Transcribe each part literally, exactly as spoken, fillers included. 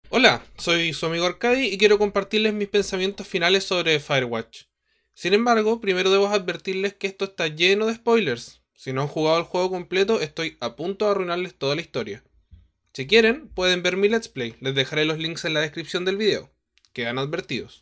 Hola, soy su amigo Arcadi y quiero compartirles mis pensamientos finales sobre Firewatch. Sin embargo, primero debo advertirles que esto está lleno de spoilers. Si no han jugado el juego completo, estoy a punto de arruinarles toda la historia. Si quieren, pueden ver mi Let's Play, les dejaré los links en la descripción del video. Quedan advertidos.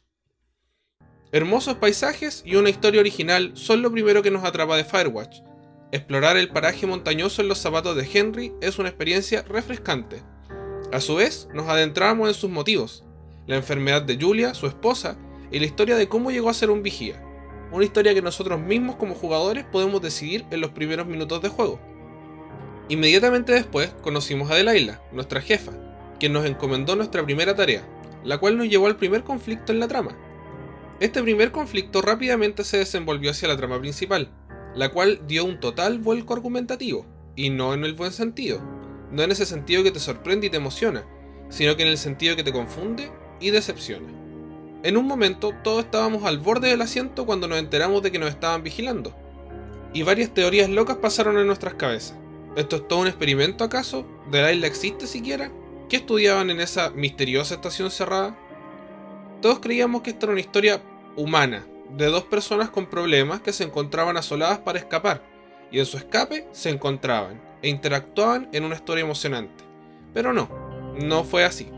Hermosos paisajes y una historia original son lo primero que nos atrapa de Firewatch. Explorar el paraje montañoso en los zapatos de Henry es una experiencia refrescante. A su vez, nos adentramos en sus motivos, la enfermedad de Julia, su esposa, y la historia de cómo llegó a ser un vigía. Una historia que nosotros mismos como jugadores podemos decidir en los primeros minutos de juego. Inmediatamente después conocimos a Delilah, nuestra jefa, quien nos encomendó nuestra primera tarea, la cual nos llevó al primer conflicto en la trama. Este primer conflicto rápidamente se desenvolvió hacia la trama principal, la cual dio un total vuelco argumentativo, y no en el buen sentido. No en ese sentido que te sorprende y te emociona, sino que en el sentido que te confunde y decepciona. En un momento todos estábamos al borde del asiento cuando nos enteramos de que nos estaban vigilando, y varias teorías locas pasaron en nuestras cabezas. ¿Esto es todo un experimento acaso? ¿Delilah existe siquiera? ¿Qué estudiaban en esa misteriosa estación cerrada? Todos creíamos que esta era una historia humana, de dos personas con problemas que se encontraban asoladas para escapar, y en su escape se encontraban e interactuaban en una historia emocionante. Pero no, no fue así.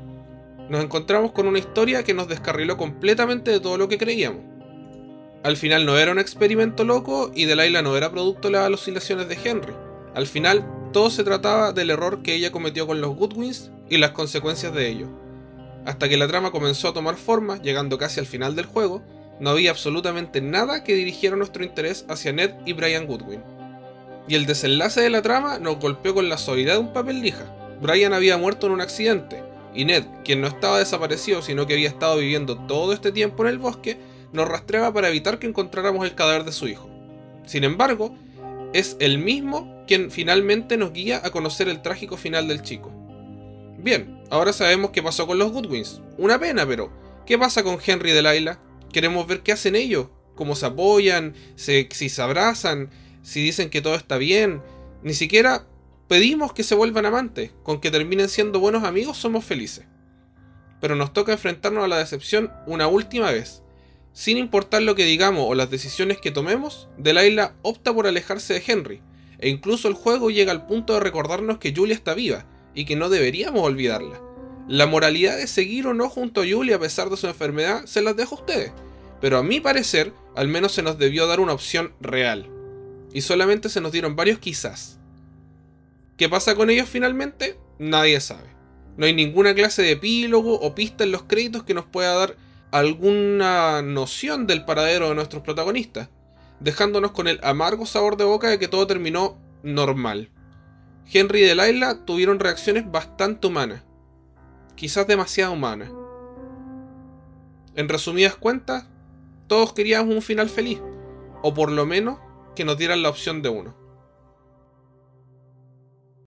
Nos encontramos con una historia que nos descarriló completamente de todo lo que creíamos. Al final no era un experimento loco y Delilah no era producto de las alucinaciones de Henry. Al final todo se trataba del error que ella cometió con los Goodwins y las consecuencias de ello. Hasta que la trama comenzó a tomar forma, llegando casi al final del juego, no había absolutamente nada que dirigiera nuestro interés hacia Ned y Brian Goodwin. Y el desenlace de la trama nos golpeó con la suavidad de un papel lija. Brian había muerto en un accidente, y Ned, quien no estaba desaparecido sino que había estado viviendo todo este tiempo en el bosque, nos rastreaba para evitar que encontráramos el cadáver de su hijo. Sin embargo, es él mismo quien finalmente nos guía a conocer el trágico final del chico. Bien, ahora sabemos qué pasó con los Goodwins. Una pena, pero ¿qué pasa con Henry y Delilah? Queremos ver qué hacen ellos, cómo se apoyan, se, si se abrazan, si dicen que todo está bien. Ni siquiera pedimos que se vuelvan amantes, con que terminen siendo buenos amigos somos felices. Pero nos toca enfrentarnos a la decepción una última vez. Sin importar lo que digamos o las decisiones que tomemos, Delilah opta por alejarse de Henry, e incluso el juego llega al punto de recordarnos que Julia está viva, y que no deberíamos olvidarla. La moralidad de seguir o no junto a Julia a pesar de su enfermedad se las dejo a ustedes, pero a mi parecer, al menos se nos debió dar una opción real. Y solamente se nos dieron varios quizás. ¿Qué pasa con ellos finalmente? Nadie sabe. No hay ninguna clase de epílogo o pista en los créditos que nos pueda dar alguna noción del paradero de nuestros protagonistas, dejándonos con el amargo sabor de boca de que todo terminó normal. Henry y Delilah tuvieron reacciones bastante humanas, quizás demasiado humanas. En resumidas cuentas, todos queríamos un final feliz, o por lo menos que nos dieran la opción de uno.